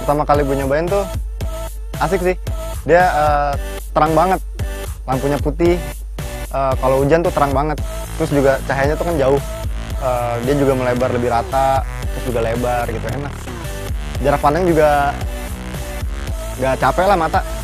pertama kali gue nyobain tuh asik sih. Dia terang banget, lampunya putih. Kalau hujan tuh terang banget. Terus juga cahayanya tuh kan jauh. Dia juga melebar lebih rata, terus juga lebar gitu, enak. Jarak pandang juga nggak capek lah mata.